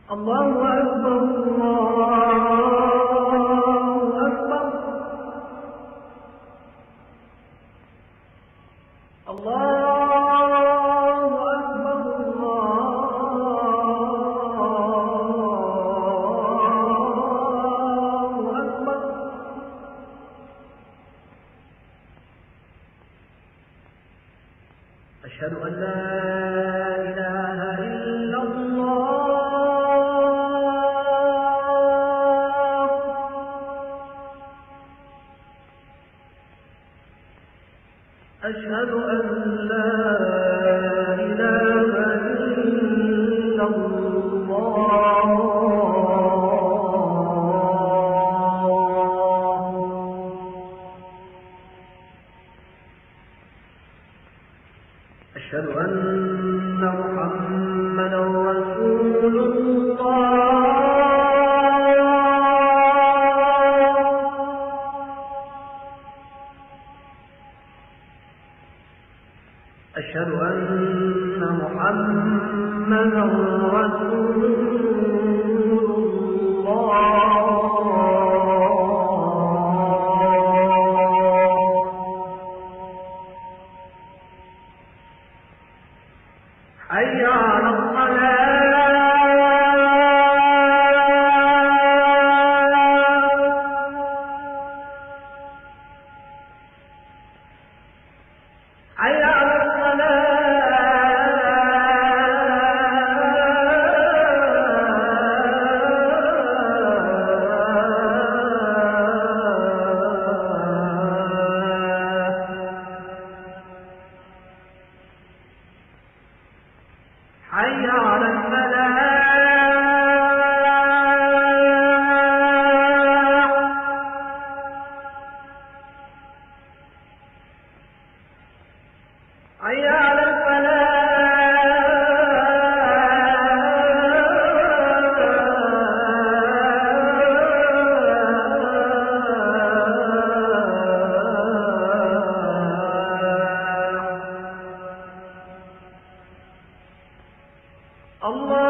الله أكبر الله أكبر الله أكبر الله أكبر أشهد أن لا إله إلا الله أشهد أن لا إله إلا الله أشهد أن محمدا رسول الله أشهد أن محمدا رسول الله حي على الصلاة حي على حي على الفلاح حي على الفلاح الله